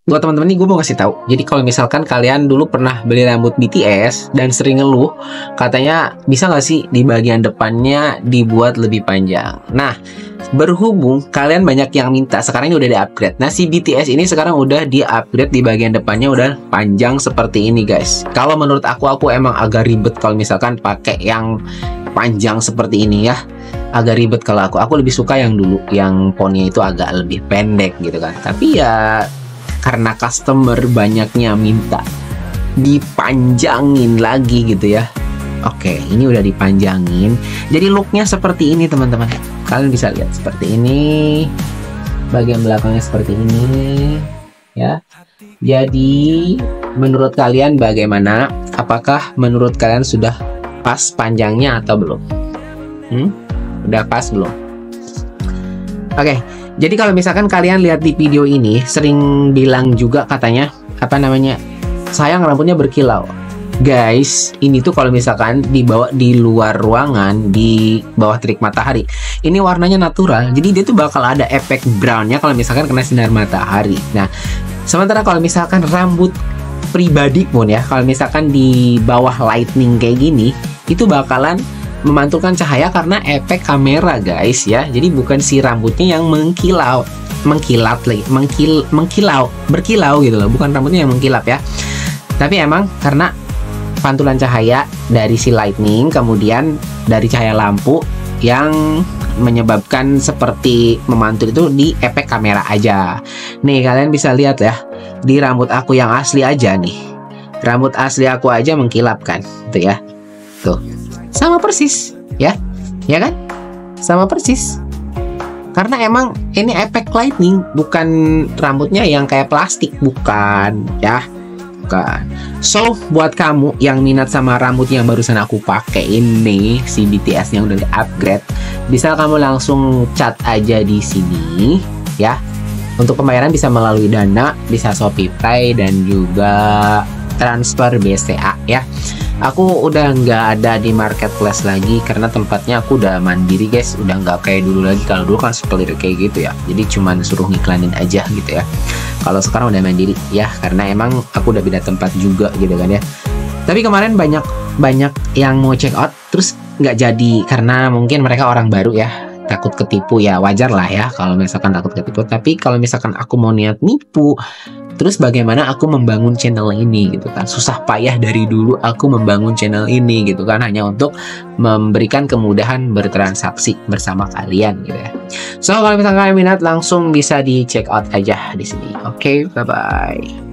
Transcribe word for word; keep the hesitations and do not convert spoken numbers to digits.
buat teman-teman nih gue mau kasih tahu. Jadi kalau misalkan kalian dulu pernah beli rambut B T S dan sering ngeluh, katanya bisa nggak sih di bagian depannya dibuat lebih panjang. Nah, berhubung kalian banyak yang minta, sekarang ini udah di-upgrade. Nah, si B T S ini sekarang udah di-upgrade, di bagian depannya udah panjang seperti ini, guys. Kalau menurut aku, aku emang agak ribet kalau misalkan pakai yang panjang seperti ini ya. Agak ribet kalau aku. Aku lebih suka yang dulu, yang poni itu agak lebih pendek gitu kan. Tapi ya karena customer banyaknya minta dipanjangin lagi gitu ya. Oke, ini udah dipanjangin. Jadi looknya seperti ini teman-teman. Kalian bisa lihat seperti ini. Bagian belakangnya seperti ini ya. Jadi menurut kalian bagaimana? Apakah menurut kalian sudah pas panjangnya atau belum? Hmm? Udah pas belum? Oke, jadi kalau misalkan kalian lihat di video ini, sering bilang juga katanya, apa namanya, sayang rambutnya berkilau. Guys, ini tuh kalau misalkan dibawa di luar ruangan, di bawah terik matahari, ini warnanya natural, jadi dia tuh bakal ada efek brownnya kalau misalkan kena sinar matahari. Nah, sementara kalau misalkan rambut pribadi pun ya, kalau misalkan di bawah lightning kayak gini, itu bakalan memantulkan cahaya karena efek kamera, guys ya. Jadi bukan si rambutnya yang mengkilau, mengkilat lagi, mengkil, mengkilau, berkilau gitu loh. Bukan rambutnya yang mengkilap ya. Tapi emang karena pantulan cahaya dari si lightning, kemudian dari cahaya lampu yang menyebabkan seperti memantul itu di efek kamera aja. Nih kalian bisa lihat ya, di rambut aku yang asli aja nih. Rambut asli aku aja mengkilap kan, tuh ya. Tuh. Sama persis, ya, ya kan? Sama persis. Karena emang ini efek lightning, bukan rambutnya yang kayak plastik, bukan, ya, bukan. So, buat kamu yang minat sama rambut yang barusan aku pakai ini, si B T S yang udah di-upgrade, bisa kamu langsung chat aja di sini, ya. Untuk pembayaran bisa melalui Dana, bisa ShopeePay, dan juga transfer B C A, ya. Aku udah nggak ada di marketplace lagi karena tempatnya aku udah mandiri, guys. Udah nggak kayak dulu lagi. Kalau dulu kan sepelir kayak gitu ya, jadi cuman suruh ngiklanin aja gitu ya. Kalau sekarang udah mandiri ya, karena emang aku udah beda tempat juga gitu kan ya. Tapi kemarin banyak banyak yang mau check out terus nggak jadi karena mungkin mereka orang baru ya, takut ketipu. Ya wajar lah ya kalau misalkan takut ketipu. Tapi kalau misalkan aku mau niat nipu, terus bagaimana aku membangun channel ini gitu kan. Susah payah dari dulu aku membangun channel ini gitu kan, hanya untuk memberikan kemudahan bertransaksi bersama kalian gitu ya. So kalau misalkan kalian minat langsung bisa di check out aja di sini. Oke, okay, bye bye.